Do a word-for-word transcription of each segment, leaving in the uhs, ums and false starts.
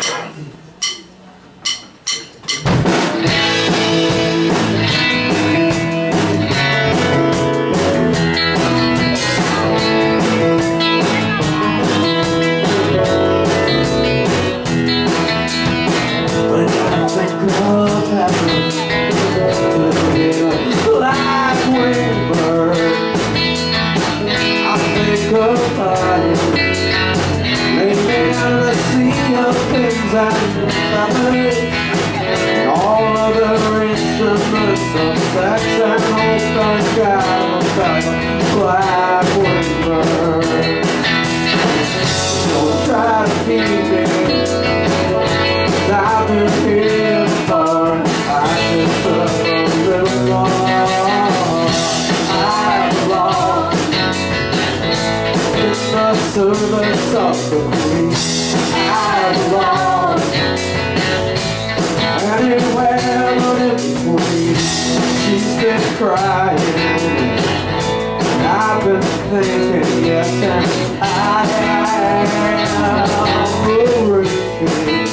All other instruments of sax and open sky black windbird. Don't try to keep me, 'cause I've been here before. I can serve a little more. I belong in the service of the queen. I belong anywhere but in between. She's been crying, and I've been thinking, yes, and I am working.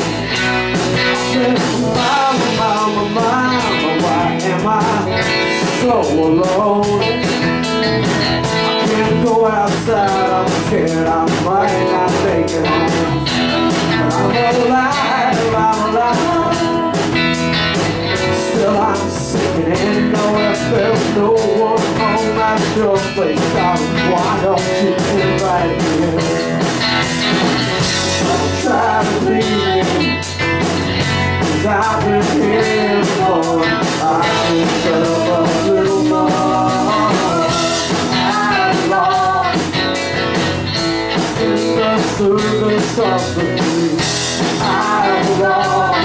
Mama, mama, mama, why am I so alone? I can't go outside, I'm scared I might not make it home. But I'm alive, I'm alive. Still I'm sinking in nowhere, there's no one home at your place. Darling, why don't you invite me in? Don't try to leave me, 'cause I've been here before. I can serve a little more. I belong in the service of the queen. I belong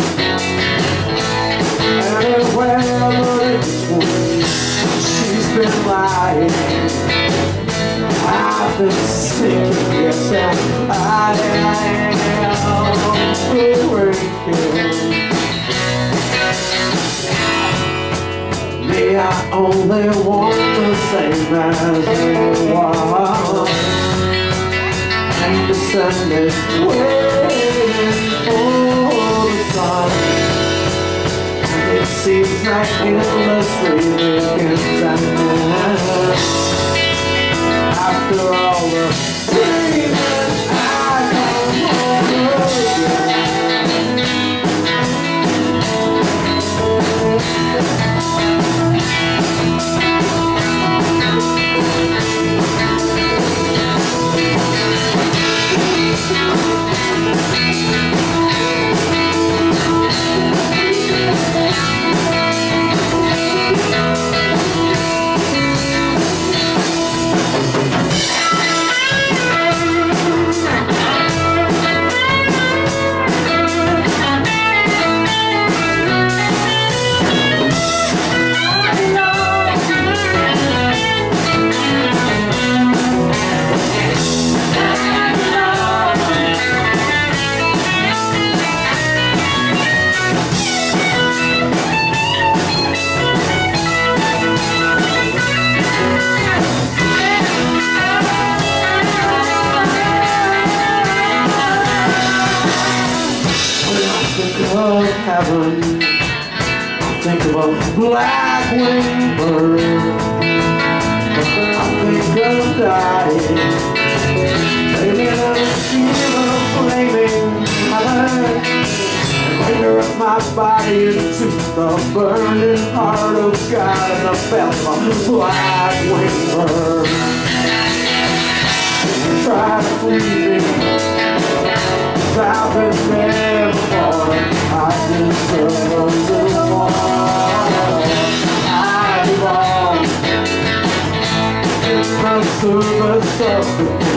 anywhere but in between. She's been lying, I've been sinking, yes, and I am breaking. Me, I only want the same as you want, and the sun is waiting for the sun. It seems like endlessly begins and ends. After all the dreaming, I come home again. Heaven, I think of a black winged bird. I think of dying, maybe in a stream of flaming heaven, and linger up my body into the burning heart of God in the belly of a black winged bird. Try to free me, 'cause I've been there before. I can serve a little more. I belong in the service of the